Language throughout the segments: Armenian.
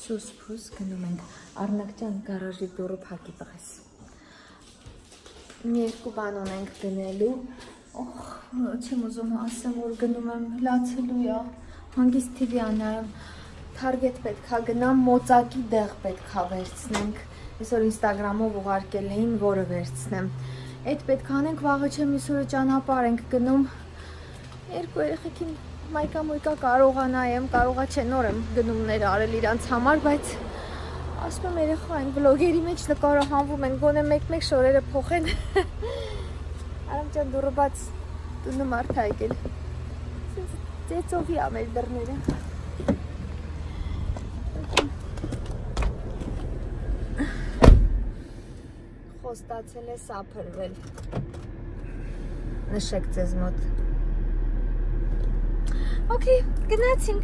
Սուսփուս գնում ենք Արնակյան գարաժի դուռը փակի տղես։ Մի երկու բան ունենք գնելու։ Չեմ ուզում ասեմ, որ գնում եմ լացելու է։ Հանգիստ TV անայեմ։ Target պետք է գնամ, մոծակի դեղ պետք է վերցնենք։ Այսօր Instagram-ով ուղարկել էին, որը վերցնեմ։ Այդ պետք է անենք, վաղը չեմ իսօրը ճանապարհ ենք գնում։ Երկու երեխեքին մայկա-մույկա կարողանայեմ, կարողա չէ նոր եմ գնումներ արել իրանց համար, բայց ասում եմ երեխային վլոգերի մեջ նկարահանվում են, գոնե մեկ-մեկ շորերը փոխեն։ Արամ ջան դուռը բաց տունը մարդ ա եկել։ Ծեծովի ա մեր դռները։ Խոստացել է սափրվել։ Նշեք ձեզ մոտ։ Okay, գնացինք։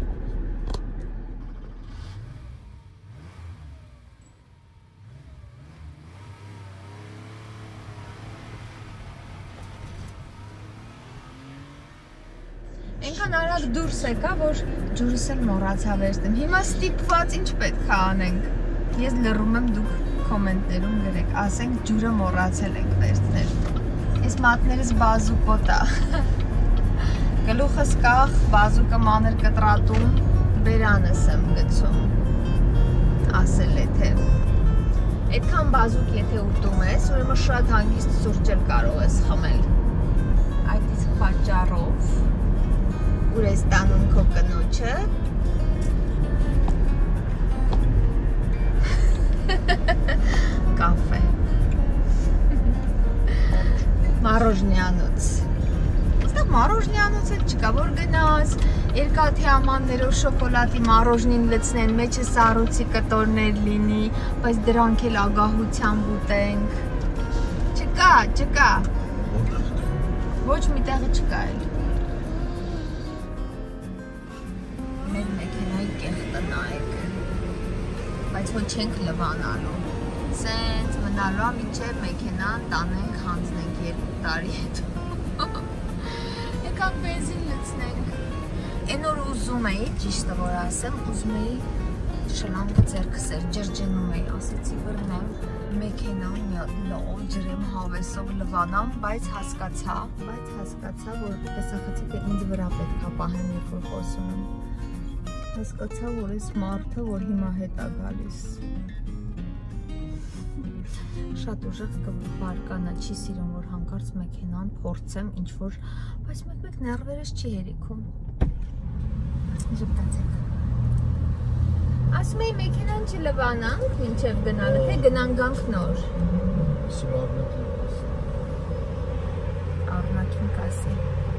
Այնքան արագ դուրս եկա, որ ջուրս էլ մոռացա վերցնեմ։ Հիմա ստիպված ինչ պետք է անենք։ Ես լռում եմ, դուք կոմենտներում գրեք, ասենք ջուրը մոռացել եք վերցնել։ Այս մատներս բազուկոտ է։ Գլուխս կախ, բազուկը մանր կտրատում, բերանս եմ գցում, ասել է թե այդքան բազուկ եթե ուտում ես, ուրեմն շատ հանգիստ սուրճ էլ կարող ես խմել, այդ իսկ պատճառով, ուր ես տանում քո կնոջը, կաֆե, մառոժնյանոց Մառոժնյանոց էլ չկա, որ գնաս, երկաթի ամաններով շոկոլադի մառոժնին լցնեն, մեջը սառույցի կտորներ լինի, բայց դրանք էլ ագահությամբ ուտենք։ Չկա։ Ոչ մի տեղը չկա էլ։ Մեր մեքենայի կեղտը նայեք, բայց ոչ չենք լվանալու։ Սենց մնալու մինչև մեքենան տանենք, հանձնենք 2 տարի հետո։ Եկանք բենզին լցնենք։ Էն օր ուզում էի, ճիշտը որ ասեմ, ուզում էի շլանգը ձեռքս էր, ջրջնում էի, ասեցի բռնեմ, մեքենան լավ ջրեմ հավեսով լվանամ, բայց հասկացա, որ տեսախցիկը ինձ վրա պետք է պահեմ, երբ որ խոսում եմ։ Հասկացա, որ այս մարդը, որ հիմա հետ է գալիս։ Շատ ուժեղ կվարկանա, չի սիրում, որ հանկարծ մեքենան փորձեմ ինչ-որ, բայց մեկ-մեկ ներվերս չի հերիքում։ Ժպտացեք։ Ասում էի մեքենան չլվանանք մինչև գնալը, թե գնանք գանք նոր։ Արնակին կասի։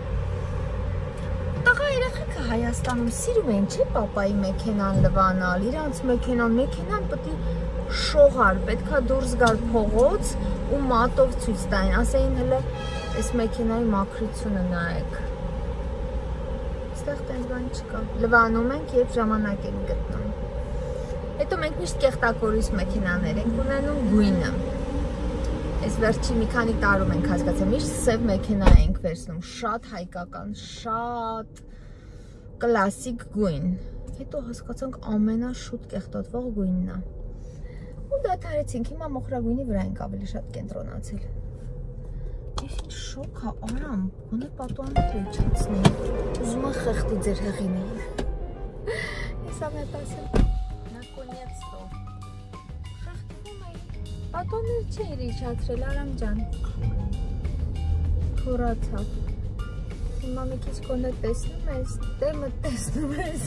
Տղա երեխեքը Հայաստանում սիրում են, չէ՞ պապայի մեքենան լվանալ, իրանց մեքենան պետք է շողար, պետքա դուրս գալ փողոց ու մատով ցույց տային, ասեին հələ այս մեքենայի մաքրությունը նայեք։ Այստեղ տենց բան չկա։ Լվանում ենք, երբ ժամանակ ենք գտնում։ Հետո մենք միշտ կեղտակորույս մեքենաներ ենք ունենում գույնը։ Այս վերջի մի քանի տարում ենք հասկացել, միշտ սև մեքենա ենք վերցնում, շատ հայկական, շատ կլասիկ գույն։ Հետո հասկացանք ամենաշուտ կեղտոտվող գույնն է։ Ու դադարեցինք, հիմա մոխրագույնի վրա ենք ավելի շատ կենտրոնացել։ Ես ինչ շոկ է, Արամ, գոնե պատուանը թեյչացնի, ուզում եմ խեղդի ձեր հեղինին։ Ես ամենտ ասեմ, նակոնյեցտո, խեղդվում էի, պատուաններ չէիր իջացրել, Արամ ջան, խորացավ, հիմա մի քիչ կոնե տեսնում ես, դեմը տեսնում ես։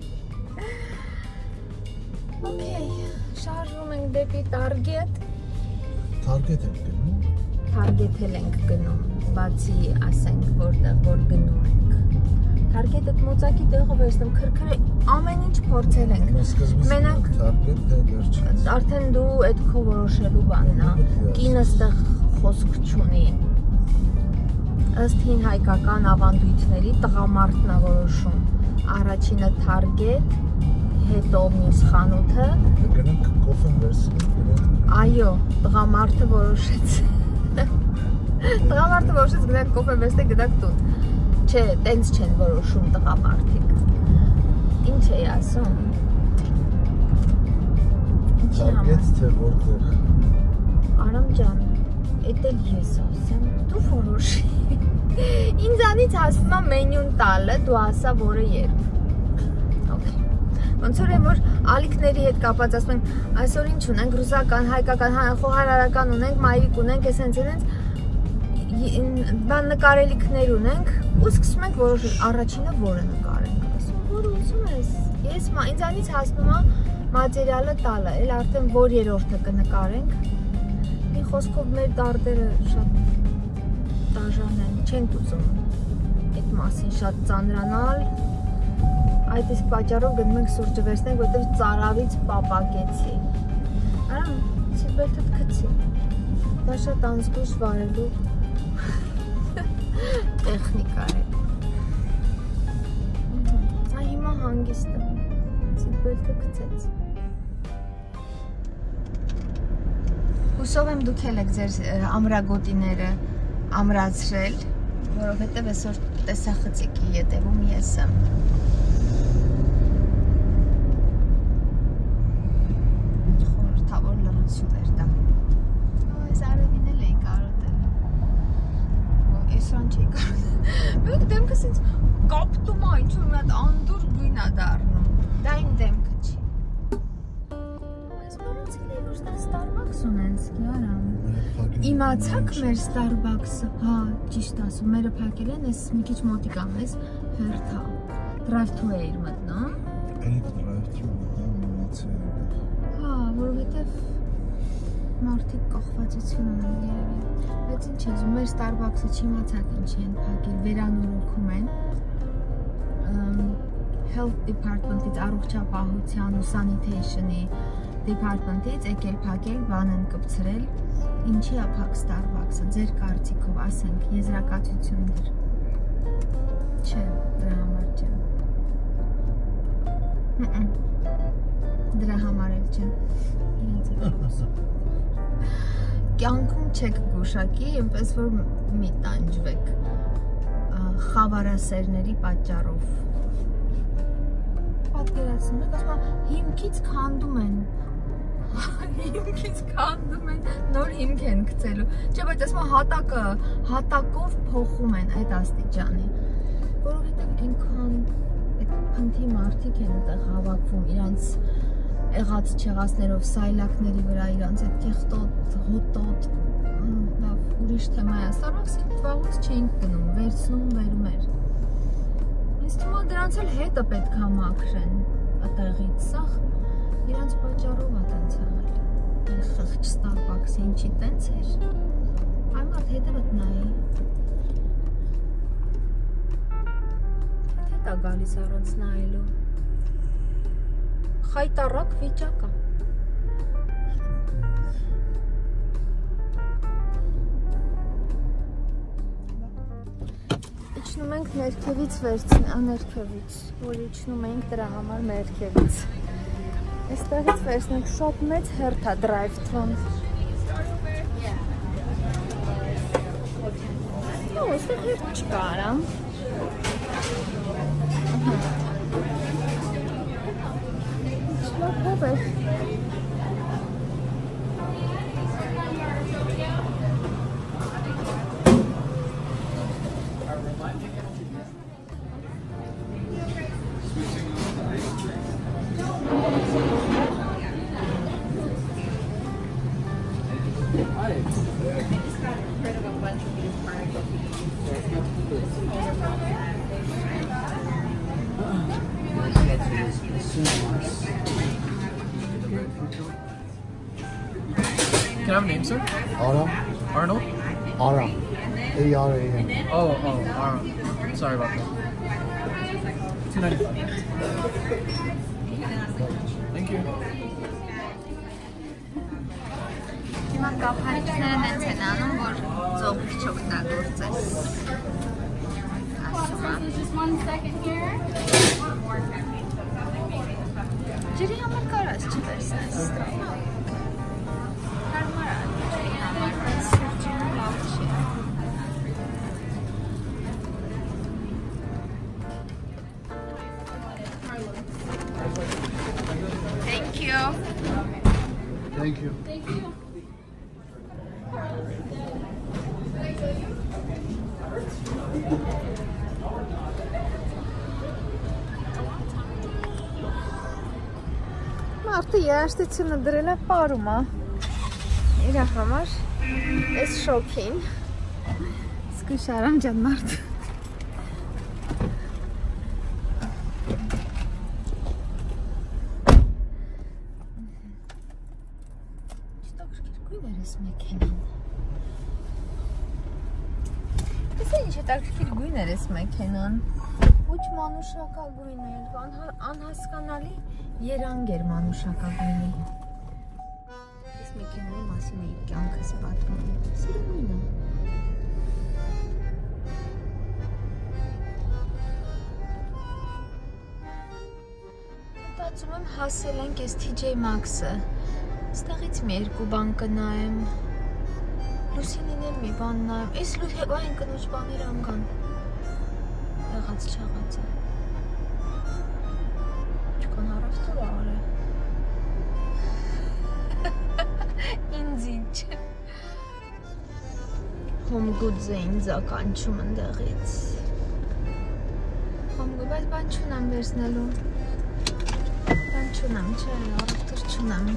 Okay, շարժվում ենք դեպի Target։ Target ենք գնում։ Target-էլ ենք գնում, բացի ասենք որտեղ որ գնում ենք։ Target-ը մոծակի տեղը վերցնում, քրքրը ամեն ինչ փորձել ենք։ Մենակ Target-ը վերջի։ Արդեն դու այդ քո որոշելու բանն է։ Կինս տեղ խոսք չունի։ Ըստ հին հայկական ավանդույթների տղամարդն է որոշում։ Առաջինը Target, հետո մյուս խանութը։ Գնանք կոֆեն վերցնենք։ Այո, տղամարդը որոշեց։ Տղամարդը որոշեց գնանք կոֆե վերցնենք, գնանք տուն։ Չէ, տենց չեն որոշում տղամարդիկ։ Ինչ էի ասում։ Ինչի համար։ Հարգեց թե որտեղ։ Արամ ջան, էդ էլ ես ասեմ, դու որոշի։ Ինձանից ասում եմ մենյուն տալը, դու ասա որը երբ։ Okay։ Ոնց որ եմ որ ալիքների հետ կապած ասում են, այսօր ինչ ունենք, ռուսական, հայկական, խոհարարական ունենք, մայրիկ ունենք, էսենց բան նկարելիքներ ունենք, ու սկսում ենք որոշել առաջինը որը նկարենք։ Ասում որը ուզում ես։ Ես ինձանից հասնում է մատերիալը տալը, էլ արդեն որ երրորդը կնկարենք։ Մի խոսքով մեր դարդերը շատ դաժան են, չենք ուզում այդ մասին շատ ծանրանալ։ Այդ իսկ պատճառով գնում ենք սուրճը վերցնենք, որտեղ ծարավից պապակեցի։ Արամ, սիլբերթդ գցի։ Դա շատ անզգույշ վարելու տեխնիկա է։ Այ հիմա հանգիստ է։ Սիլբերթը գցեց։ Հուսով եմ դուք էլ եք ձեր ամրագոտիները ամրացրել, որովհետև այսօր տեսախցիկի ետևում ես եմ։ Խորհրդավոր լռություն էր դա։ Այս արևին էլ էի կարոտել։ Այսրան չի կարոտել։ Մեկ դեմքս ինձ կապտում է, ինչ-որ մի հատ անդուր գույն է դառնում։ Դա իմ դեմքը չի։ Այս բանոցիկները ոչ դա Starbucks ունեն, Արամ։ Իմացաք մեր Starbucks-ը, հա, ճիշտ ասում, մերը փակել են, ես մի քիչ մոտիկ եմ, ես հերթա, drive-thru էիր մտնում։ Այդ drive-thru մտնում իմացել։ Հա, որովհետև մարդիկ կախվածություն ունեն երևի, բայց ինչ ես, մեր Starbucks-ը չիմացաք ինչ են փակել, վերանորոգում են, Health Department-ից առողջապահության ու Sanitation-ի Department-ից եկել փակել, բան են կպցրել, ինչի է փակ Starbucks-ը, ձեր կարծիքով ասենք, եզրակացություններ։ Չէ, դրա համար չեմ։ Դրա համար էլ չեմ։ Կյանքում չեք գուշակի, այնպես որ մի տանջվեք խավարասերների պատճառով։ Պատկերացնում եք, ասում եմ, հիմքից քանդում են։ Հիմքից քանդում են, նոր հիմք են գցելու։ Չէ, բայց ասում եմ, հատակով փոխում են այդ աստիճանի։ Որովհետև այնքան այդ փնթի մարդիկ են այդտեղ հավաքվում իրանց եղած չեղածներով, սայլակների վրա, իրանց այդ կեղտոտ, հոտոտ, լավ, ուրիշ թեմա է։ Starbucks-ի վաղուց չէինք գնում, վերցնում, վերում էր։ Ինձ թվում է դրանց էլ հետը պետք է մաքրեն այդտեղից, սաղ իրանց պատճառով է տենց եղել։ Այն խղճ Starbucks-ը ինչի տենց էր։ Այ մարդ հետևդ նայի։ Հետ է գալիս առանց նայելու։ Խայտառակ վիճակ է։ Իջնում ենք ներքևից ներքևից, որ իջնում ենք դրա համար ներքևից։ Այստեղից վերցնենք շատ մեծ հերթ է drive-thru-ն։ Ո, այստեղ հերթ չկա, Արամ։ Ով է։ Can I have a name, sir? Aram. Arnold? Aram. A-R-A-M. Oh, Aram. Sorry about that. $2.95. Thank you. Հիմա կափարիչները նենց են անում, որ ծողիկ չօգտագործես։ Ասում եմ։ Ջրի համար կարաս չվերցնես։ Հարմար է, ջրի համար, բայց սուրճինը լավ չի։ Thank you. Thank you. Մարդը երաշտությունը դրել է պարում, իրա համար, ես շոքին, սկույշ արամ ջան մարդ։ Գույներ ես մեքենան։ Ես ինչ հետաքրքիր գույներ ես մեքենան։ Ոչ մանուշակագույն էր, անհասկանալի երանգ էր մանուշակագույնի։ Ես մեքենայի մասին էի կյանքս պատմում։ Սիրուն է։ Մտածում եմ հասել ենք այս TJ Maxx-ը։ Ստեղից մի երկու բան կնայեմ, Լուսինին էլ մի բան նայեմ, ես հետո այն կնոջ բաներ անգան, եղած չաղացը, չկան հարավտուր ար է, ինձ ինչ, Home Goods է ինձ ականչում ընդեղից, Home Goods, բայց բան չունեմ վերցնելու, բան չունեմ, չէ, հարավտուր չունեմ,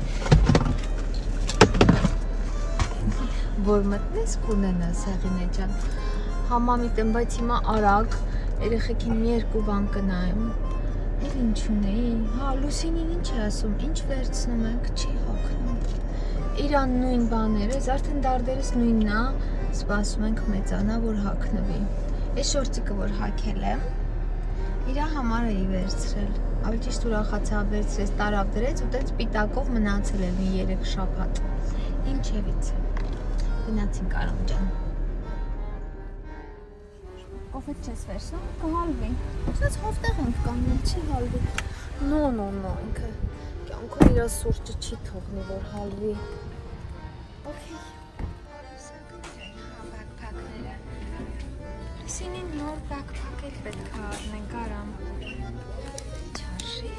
որ մտնես կունենաս Հեղինե ջան, համամիտ եմ, բայց հիմա արագ երեխեքին մի երկու բան կնայեմ, էլ ինչ ունեի, հա Լուսինին ինչ է ասում, ինչ վերցնում ենք, չի հոգնում, իրան նույն բաները, ես արդեն դարդերս նույնն է, սպասում ենք մեծանա, որ հագնվի, ես շորտիկը որ հագել եմ, իրա համար էի վերցրել, ավելի ճիշտ ուրախացա վերցրեց, տարավ դրեց ու տենց պիտակով մնացել էր մի 3 շաբաթ, ինչևից գնացինք Արամ ջան։ Կոֆետ չես վերցնում, կհալվի։ Չնայած հովտեղ ենք կանգնել, չի հալվի։ No, ինքը կյանքում իր սուրճը չի թողնի, որ հալվի։ Okay։ Բաքփակները։ Լուսինին նոր բաքփակ էլ պետք է առնենք Արամ։ Չարժի։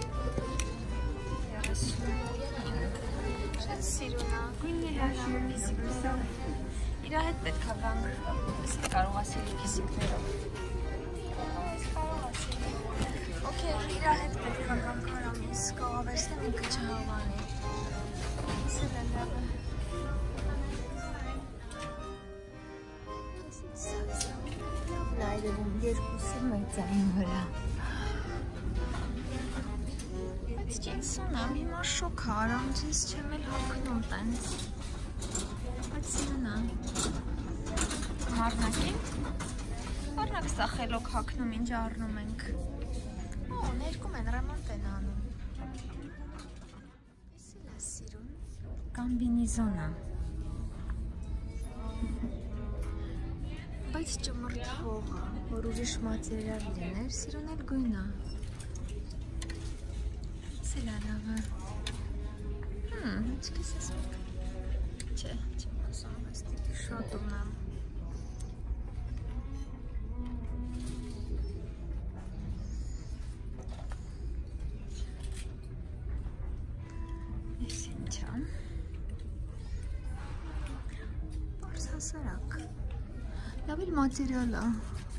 Շատ սիրուն է, գույնն է հալում կիսիկներով։ Իրա հետ պետք է գանք, ես կարող ասելի կիսիկներով։ Ես կարող ասելի։ Okay, իրա հետ պետք է գանք Արամ, ես կողավերցնեմ ինքը չհավանի։ Ես էլ է լավը։ Ես ինձ սացամ, լավն այրևում երկուսը մեծային վրա։ Բայց ջինսուն եմ, հիմա շոք Արամ, ջինս չեմ էլ հագնում տենց։ Բայց սիրուն է։ Մարնակի։ Մարնակ սա խելոք հագնում, ինչ առնում ենք։ Օ, ներկում են, ռեմոնտ են անում։ Ես էլ է սիրուն։ Կամբինիզոն է։ Բայց ճմրթող է, որ ուրիշ մատերիալ լիներ, սիրուն էլ գույն է։ Ես էլ է լավը։ Ինչպես ես մեկ։ Չէ, չեմ ասում, այս տիպի շատ ունեմ։ Ես ինչ եմ։ Պարս հասարակ։ Լավ էլ մատերիալ է։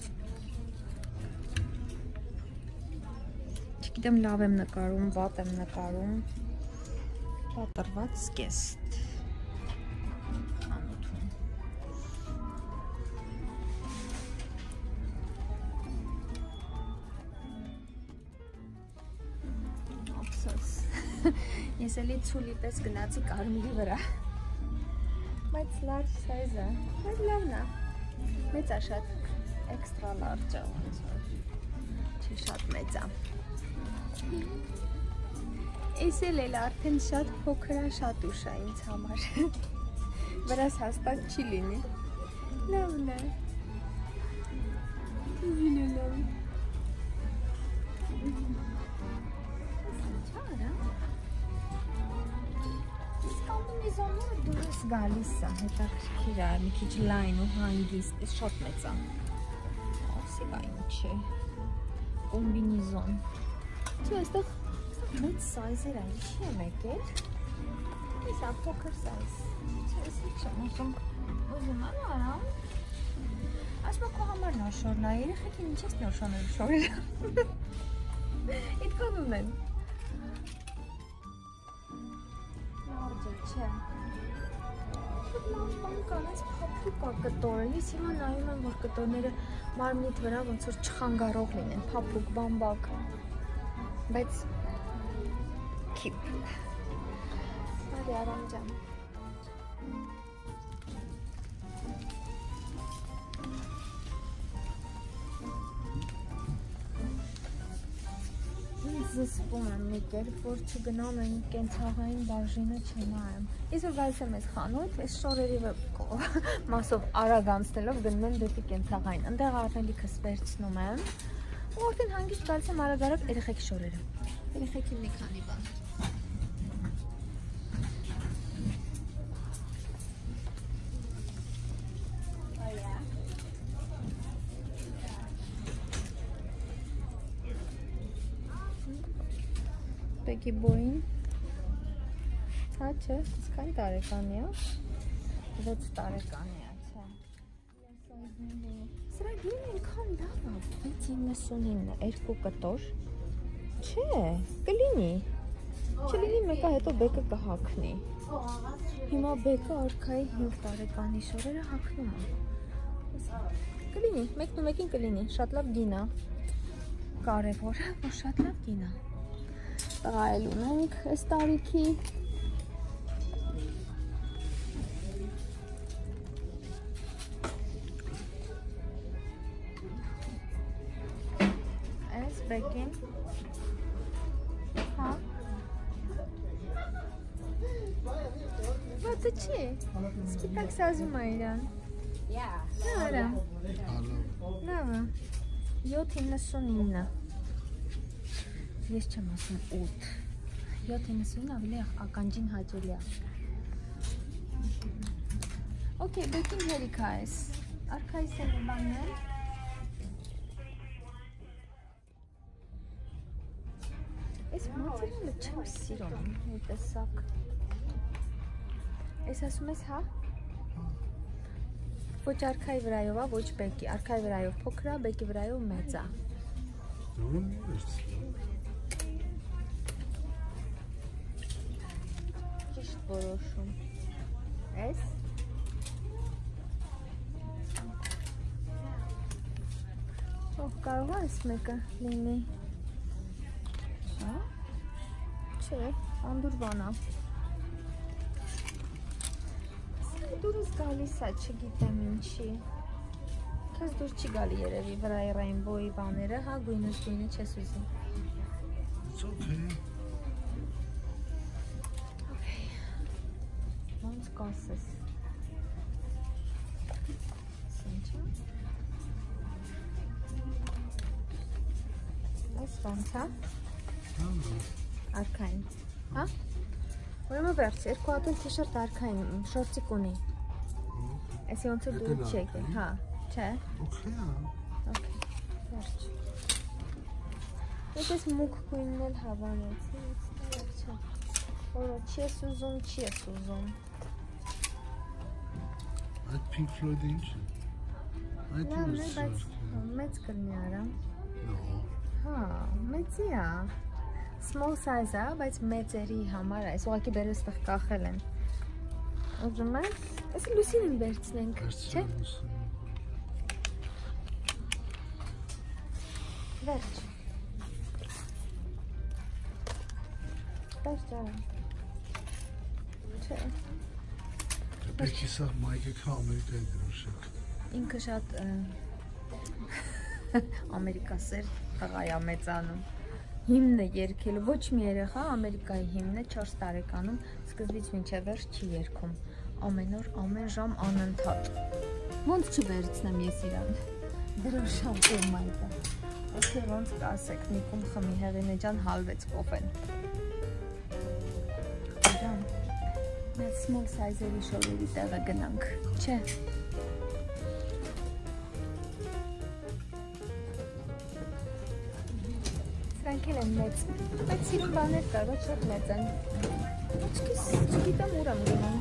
Չգիտեմ լավ եմ նկարում, վատ եմ նկարում։ Պատրված սկեստ։ Խանութում։ Ափսոս։ Ես էլի ցուլի պես գնացի կարմիրի վրա։ Բայց լարջ սայզ է։ Բայց լավն է։ Մեծ է շատ էքստրա լարջ է ոնց որ։ Չի շատ մեծ է։ Ես էլ արդեն շատ փոքր է, շատ ուշ է ինձ համար։ Վրաս հաստատ չի լինի։ Լավն է։ Ինչ է լավ։ Չարա։ Ես կամբինեզոնները դուրս գալիս է, հետաքրքիր է, մի քիչ լայն ու հանգիստ, ես շատ մեծ է։ Ասիկա ինչ է։ Կոմբինեզոն։ Չէ, այստեղ մեծ սայզեր է, ինչի եմ եկել։ Եսա փոքր size։ Ես չեմ ուզում անարամ։ Ասма քո համար նոր շորն է, երեխեքին ինչ ես նոր շորերը։ Այդքան ունեն։ Լարջը չէ։ Շատ լավ բան կան, այս փափուկ է կտորը։ Ես հիմա նայում եմ, որ կտորները մարմնիդ վրա ոնց որ չխանգարող լինեն, փափուկ, բամբակ։ Բայց keep։ Արի Արամ ջան։ Զսպում եմ մի կերպ, որ չգնամ այն կենցաղային բաժինը չնայեմ։ Ես որ գալիս եմ այս խանութ, այս շորերի մասով արագ անցնելով գնում եմ դեպի կենցաղային։ Այնտեղ առնելիքս վերցնում եմ, ու արդեն հանգիստ գալիս եմ արագ երեխեքի շորերը։ Երեխեքի մի քանի բան։ Բեկի բոյին, հա չէ, սկայն տարեկանի է, 6 տարեկանի է, չէ, սրա գինը ինքան լավ է, 6.99, 2 կտոր, չէ, կլինի, չլինի մեկա հետո բեկը կհակնի, հիմա բեկը արքայի 5 տարեկանի շորերը հակնում է, կլինի, մեկն ու մեկին կլինի, շատ լավ գին է, կարևորը, որ շատ լավ գին է, տղա էլ ունենք այս տարիքի այս բեկին հա բատը չի սպիտակ սազում է իրան նավը նավը 7.99 Ես չեմ ասում 8 7.99 ավելի ականջին հաճելի է Okay, բեկին հերիքա ես արքայիս է բանն Ես մատերիալը չեմ սիրում մի տեսակ Ես ասում ես հա Ոչ արքայի վրայով է, ոչ բեկի արքայի վրայով փոքր է, բեկի վրայով մեծ է Որոշում Ես կարող է այս մեկը լինի Չէ, անդուր բանա Դուրս գալիս է, չգիտեմ ինչի Քեզ դուր չի գալի երևի վրայի ռեյնբոյի բաները, հա գույնս գույնը չես ուզի It's okay Ոնց կասես Սինչա Այս ոնց հա Արքային Հա Ուրեմն վերջ, երկու հատուն թիշերտ արքային շորտիկ ունի Էսի ոնց է դուր չի եկել, հա, չէ Okay, վերջ Ես ես մուկ գույնն էլ հավանեցի, վերջը Որը չի ես ուզում Այդ Pink Floyd-ը ինչ է? Այդ Լավն է, բայց մեծ կլնի արա Հա, մեծի է Small size է, բայց մեծերի համար է Ես ուղղակի բերես տեղ կախել են Ուզում ես, ես լուսին վերցնենք, չէ? Վերջ Վերջ արա Չէ Բեկի սաղ մայկը կա Ամերիկայի դրոշակ Ինքը շատ ամերիկասեր տղայա մեծանում Հիմն է երկելու, ոչ մի երեխա Ամերիկայի հիմն է 4 տարեկանում սկզբից մինչև վերջ չի երգում Ամեն օր, ամեն ժամ անընդհատ Ոնց չվերցնեմ ես իրան Դրոշակ է մայկը Okay, ոնց կասեք, Նիկում խմի Հեղինե ջան հալվեց կոֆեն Ջան Մեծ small size-երի շորերի տեղը գնանք, չէ Սրանք էլ են մեծ, բայց սիրուն բաներ կար, ոչ շատ մեծ են Չգիտեմ ուր եմ գնում։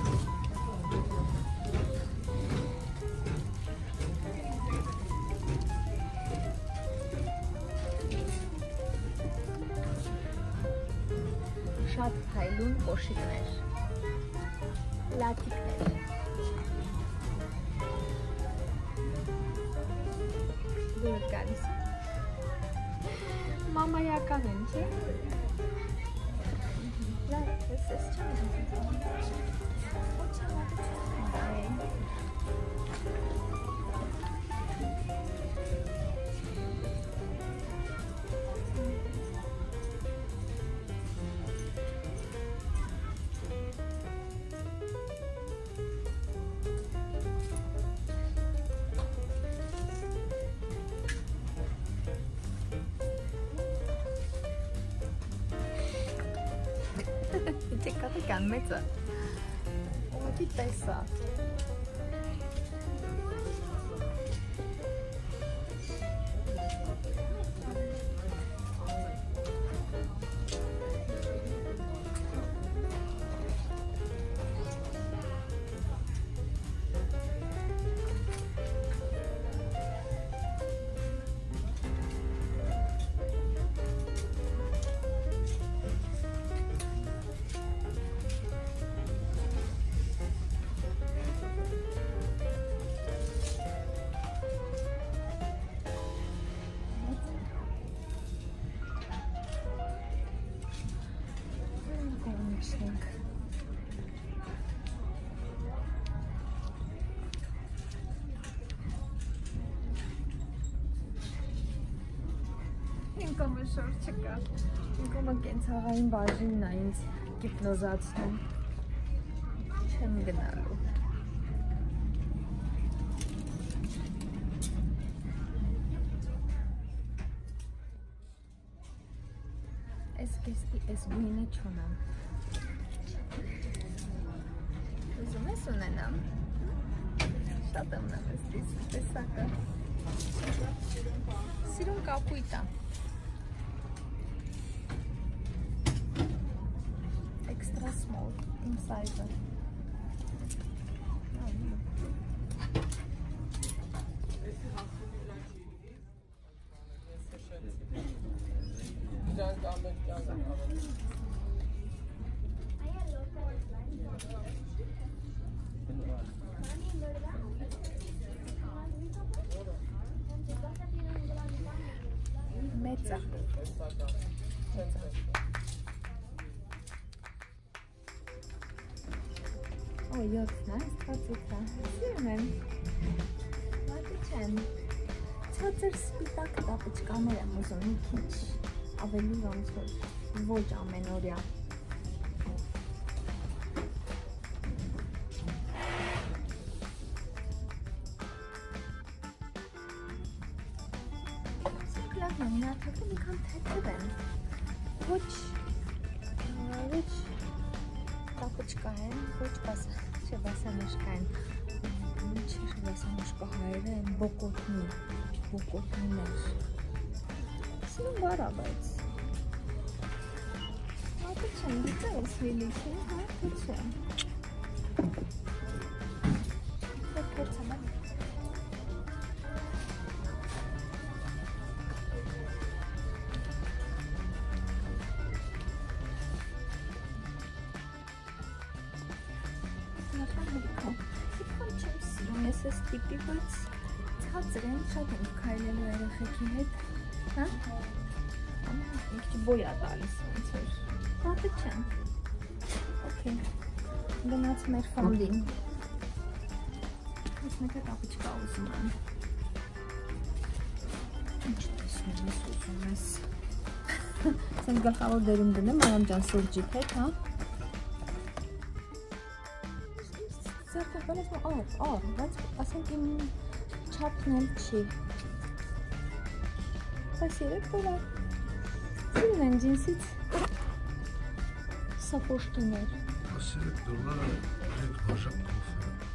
Շատ փայլուն կոշիկներ, լատիկներ։ Դուր գալիս։ Մամայական են, չէ՞։ Լավ, ես չեմ։ Չեկատը կան մեծը, ովետի տեսա։ Ինքոմը շոր չկա, ինքոմը կենցաղային բաժինն է ինձ կիպնոզացնում, չեմ գնալու։ Ես կեստի ես գույնը չունեմ։ Ուզում ես ունենամ, շատ եմ նեմ ես տեսակը։ Սիրուն կապույտ է։ Extra small in size. Mezza. Oh, you're nice, Katsika. Սիրում Մատի չեն։ Ցածր սպիտակ տապիճկաներ եմ ուզում մի քիչ ավելի ոնց որ ոչ ամենօրյա։ Սակլավն եմ նյարդակը մի քան թեթև են։ Ոչ տապիճկա են, ոչ բասանոշկա են։ Չէ բասանոշկա հայերը են բոկոտնիներ։ Սիրում բարա, բայց Մատը չեն, գիտե ես վիլիքի, հարդը չեն։ Փորձեմ եմ։ Ես ես տիպի, բայց ցածր են, շատ ենք քայլելու երեխեքի հետ, հա? Մի քիչ բոյ է տալիս ոնց որ։ Պատը չեմ։ Okay։ Գնաց մեր ֆոնդին։ Ես մեկը տապիճկա ուզում եմ։ Ինչ տեսնում ես ուզում ես։ Սենց գլխավոր դերում դնեմ, արամ ջան սուրճիք հետ, հա? Սերտը բանես բայց ասենք իմ չափն էլ չի։ Բայց երեք դոլար։ Սիրուն են ջինսից սապոշկիներ։ 3 դոլար այդ բաժակ կոֆե։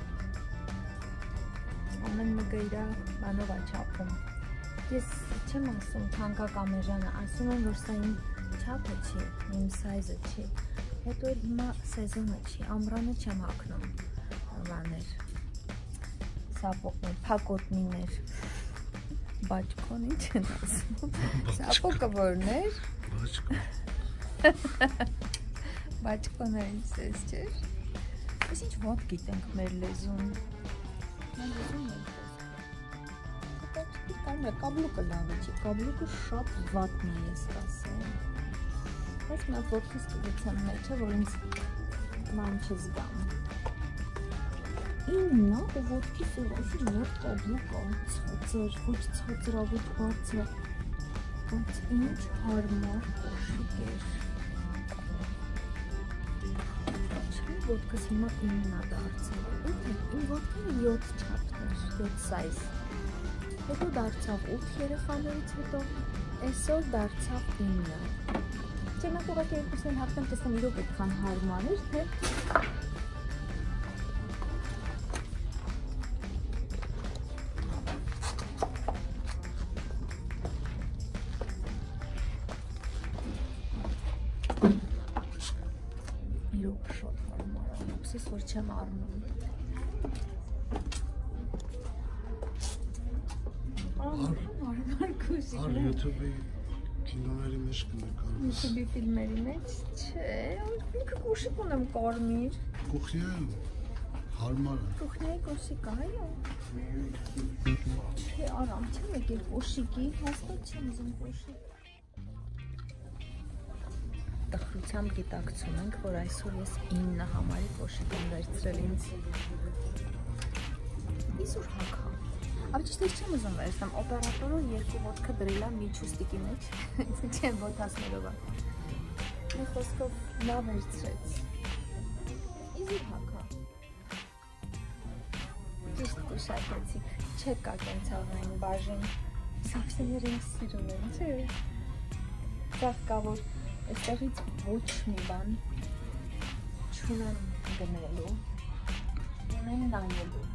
Ամեն մեկը իր բանով է չափում։ Ես չեմ ասում թանկակամեժանը, ասում եմ, որ սա իմ չափը չի, իմ սայզը չի։ Հետո էլ հիմա սեզոնը չի, ամռանը չեմ հագնում բաներ, սապոգներ, փակոտնիներ, բաճկոն ինչ են ասում, սապոգը որներ, բաճկոներ ինչ սեզ չէր, ես ինչ ված գիտենք մեր լեզուն, մեր լեզուն ենք խոսքը, կաբլուկը լավը չի, կաբլուկը շատ վատն է ես ասեմ, ես նա ոտքս կգեցեմ մեջը, որ ինձ ման չզգամ, իննա ու ոտքի սեղոսի նոր կաբլուկը, ծոցր, ոչ ծոցրա, ոչ բարձր, բայց ինչ հարմար կոշիկ էր, ոտքս հիմա 9-ա դարձել, իմ ոտքը 7 չափներ, 7 սայզ, հետո դարձավ 8 երեխաներից հետո, այսօր դարձավ 9, չեմ ակ ուղղակի երկուսն են հաղթեմ, տեսնեմ իրոք այդքան հարմար էր, թե իրոք շատ հարմար է, ուսս որ չեմ առնում։ Ար YouTube-ի կինոների մեջ կնկարվես։ YouTube-ի ֆիլմերի մեջ, չէ, ինքը կոշիկ ունեմ կարմիր։ Կուխնիայում հարմար է։ Կուխնիայի կոշիկ է, այո։ Թե արամ չեմ եկել կոշիկի, հաստատ չեմ ուզում կոշիկ։ Տխրությամբ գիտակցում ենք, որ այսօր ես 9 համարի կոշիկ եմ վերցրել ինձ։ Իսուր հագա։ Ավ ճիշտ ես չեմ ուզում վերցնեմ, օպերատորը երկու ոտքը դրել է միջուստիկի մեջ, չեմ ոտասներով է։ Մի խոսքով լավ վերցրեց։ Իսուր հագա։ Ճիշտ կուշակեցիք, չեք կա կենցաղային բաժին, սավսեներ ինձ սիրում են, չէ։ Ծաղ կա, որ այստեղից ոչ մի բան չունեմ գնելու, ունեմ նայելու։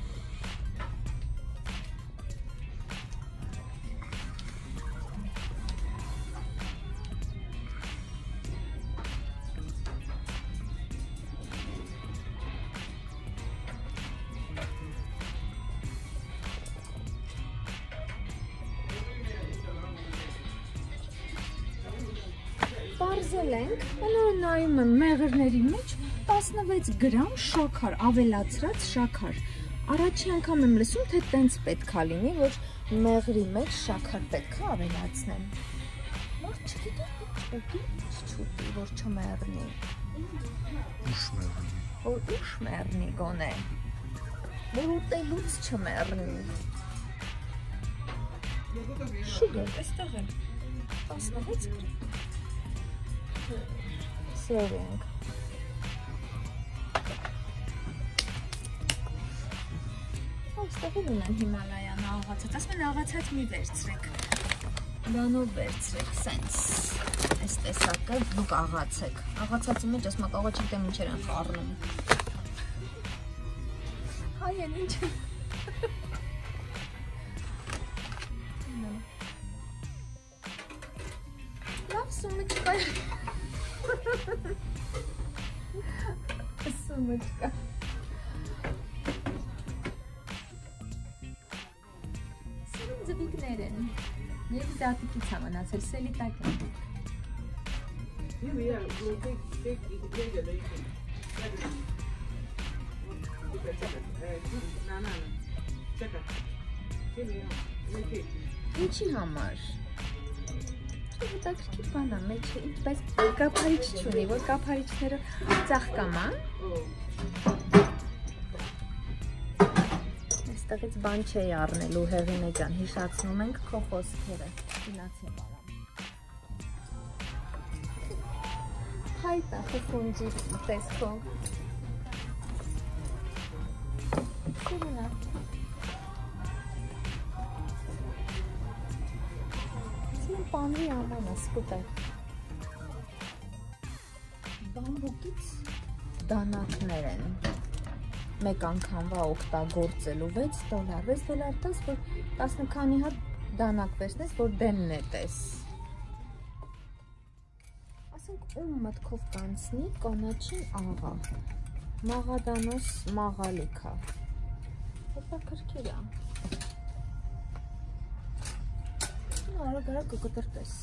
Պարզել ենք, նոր նայում եմ մեղրների մեջ 16 գրամ շաքար, ավելացրած շաքար։ Առաջի անգամ եմ լսում, թե տենց պետք է լինի, որ մեղրի մեջ շաքար պետք է ավելացնեմ։ Մարդ չգիտեմ, չուտի, որ չմեռնի։ Ուշ մեռնի։ Որ ուշ մեռնի գոնե։ Որ ուտելուց չմեռնի։ Շուգր, այստեղ եմ։ 16 գրամ։ Սեր ենք։ Այստեղ էլ ունեն հիմալայան աղացած, ասում են աղացած մի վերցրեք, բանով վերցրեք, սենց, այս տեսակը դուք աղացեք, աղացածի մեջ ասում ակ աղաչ չգիտեմ ինչեր են խառնում, հայ են ինչ են, լավ սումիչկա է, սումիչկա, ձվիկներ են, և զատիկից համանացել, սելիտակ են։ Ինչի համար։ Հետաքրքիր բան է, մեջը, բայց կափարիչ չունի, որ կափարիչները ծաղկամ, Այստեղից բան չէի առնելու Հեղինե ջան, հիշացնում ենք քո խոսքերը, գնացի բարամ։ Հայտ է, խխունջի տեսքով։ Սիրուն է։ Սիրուն պանվի աման է, սկուտ է։ Բամբուկից դանակներ են։ Մեկ անգամվա օգտագործելու $6, $6 տաս, որ 10 քանի հատ դանակ վերցնես, որ դեմն է տես։ ասենք ում մտքով կանցնի կանաչին աղա, մաղադանոս մաղալիքա, հետաքրքիր է, արագ կկտրտես։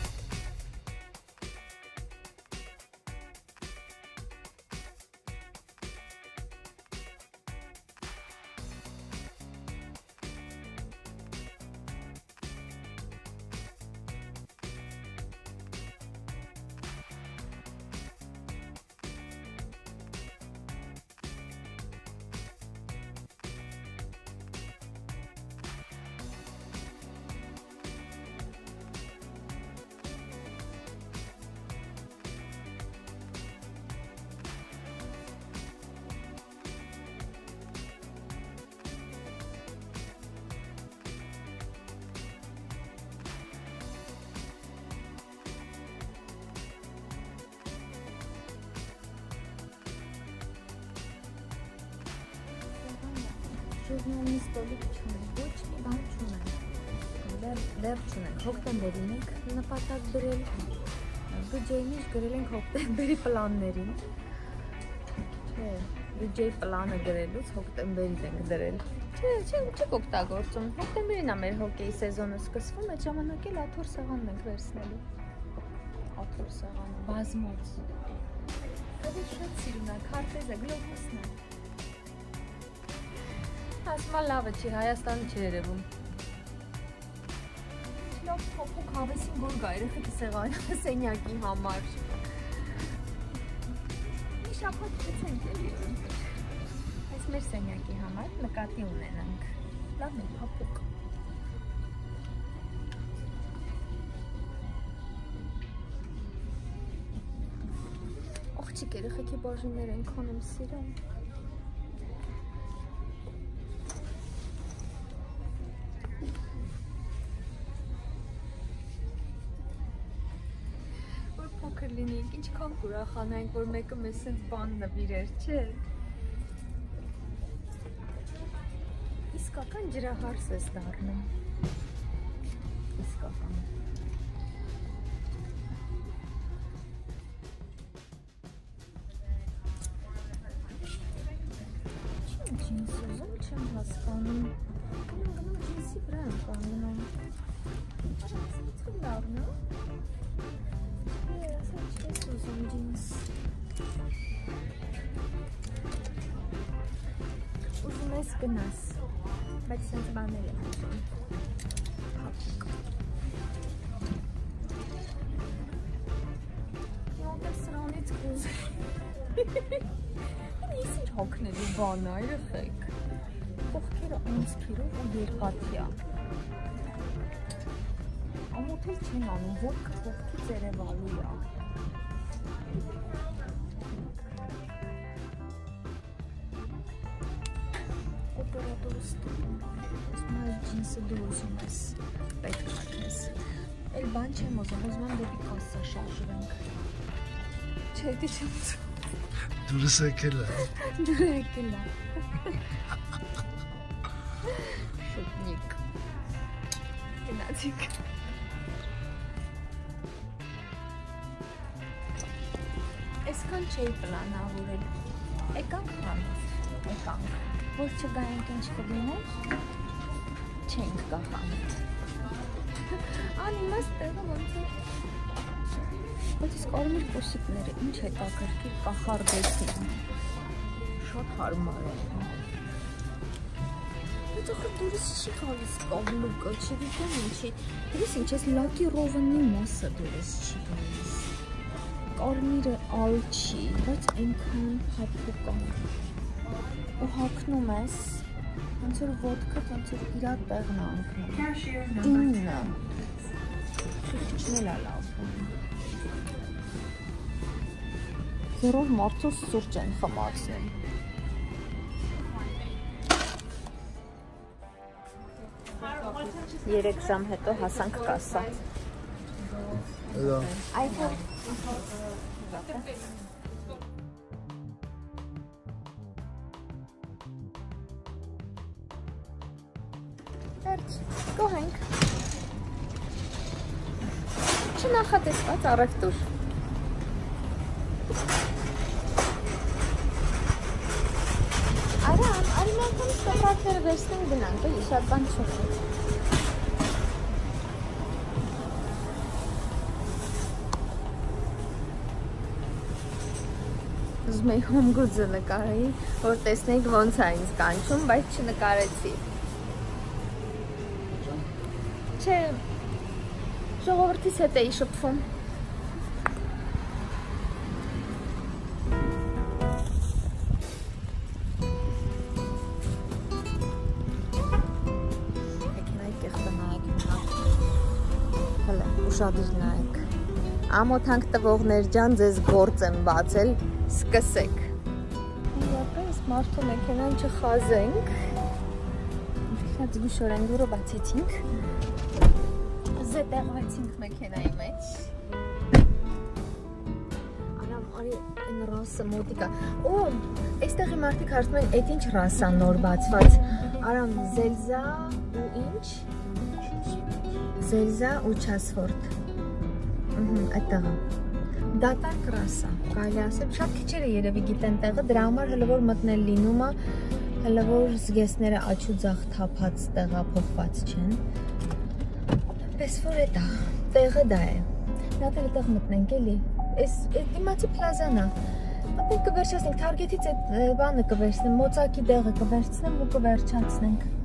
Ժուրնալիստոլիկ չունենք, ոչ մի բան չունենք, դեռ չունենք, հոկտեմբերին ենք նպատակ դրել, բյուջեի մեջ գրել ենք հոկտեմբերի պլաններին, չէ, բյուջեի պլանը գրելուց հոկտեմբերին ենք դրել, չեք օգտագործում, հոկտեմբերին է մեր հոկեի սեզոնը սկսվում, այդ ժամանակ էլ աթոռ սեղանն ենք վերցնելու, աթոռ սեղանը, բազմոց, կադի շատ սիրուն է, քարտեզը, գլոբուսն է, ասմա լավը չի, Հայաստանը չի երևում։ Լավ փոփուկ հավեսին որ գա, երեխեքի սենյակի համար։ Մի շաբաթ գցենք էլի։ Այս մեր սենյակի համար նկատի ունենանք։ Լավն է, փոփուկ։ Աղջիկ երեխեքի բաժինները այնքան եմ սիրում։ Լինենք, ինչքան կուրախանանք, որ մեկը մեզ սենց բան նվիրեր, չէ։ Իսկական ջրահարս ես դառնում։ Իսկական։ Չեմ ջինս ուզում, չեմ հասկանում։ Գնում ջինսի վրա եմ կանգնում։ Արասից լավն է։ Uzun jeans. Uzun es gnas. Բայց սենց բաներ եմ ուզում։ Հապուկ։ Յոդը սրանից կուզեմ։ Ես ինչ հոգնելու բան է, երեխեք։ Կողքերը անցքերով ու երկաթյա։ Ամոթել չեն անում, ոտքը կողքի ծերևալու է։ Օպերատորը ստում, ասում է ջինսը դու ուզում ես, պետք հատնես։ Էլ բան չեմ ուզում, ուզում եմ դեպի կասա շարժվենք։ Չէ, դի չեմ ուզում։ Դուրս եկել է։ Դուրս եկել է։ Շուտնիկ։ Գնացիք։ Այսքան չէի պլանավորել, եկանք խանութ, եկանք, որ չգայենք ինչ կլիներ, չենք գա խանութ, անիմաստ տեղը ոնց է, բայց իսկ արմիր կոսիկները ինչ հետաքրքիր կախարդեցին, շատ հարմար է, բայց ախր դուրս չի գալիս կավլուկը, չգիտեմ ինչի, դուրս ինչ ես լակի ռովնի մասը դուրս չի գալիս, կարմիրը ալ չի, բայց այնքան հապուկ է, ու հակնում ես, ոնց որ ոտքդ ոնց որ իրա տեղն է անկնում, դիննը, չուչնել է լավ, երով մարդոս սուրճ են խմացնել, 3 ժամ հետո հասանք կասա, այդը Վերջ, գոհենք, չնախատեսված առևտուր, Արի մենք ստոպրակները վերցնենք գնանք, էլի շատ բան չուղի։ Ուզում էի home goods-ը նկարեի, որ տեսնեիք ոնց է ինձ կանչում, բայց չնկարեցի։ Չէ, ժողովրդից հետ էի շփվում։ Ուշադիր նայեք։ Ամոթանք տվողներ ջան, ձեզ գործ եմ բացել, սկսեք։ Իրապես մարդու մեքենան չխազենք։ Շատ զգուշորեն դուրը բացեցինք։ Զետեղվեցինք մեքենայի մեջ։ Արամ, արի այն ռասը մոտիկա։ Օ, այստեղի մարդիկ հարցնում են, էդ ինչ ռասա նոր բացված։ Արամ, Զելզա ու ինչ։ Զելզա ու Չասֆորդ։ Այդտեղը։ Դատարկ ռասա, կարելի ասել, շատ քիչերը երևի գիտեն տեղը, դրա համար հələ որ մտնել լինում է, հələ որ զգեստները աչու ձախ թափած տեղափոխված չեն։ Պես որ էտա, տեղը դա է։ Նա էլ այդտեղ մտնենք էլի։ Այս դիմացի պլազան է։ Մտնենք կվերջացնենք, Թարգետից այդ բանը կվերցնեմ, մոծակի դեղը կվերցնեմ ու կվերջացնենք։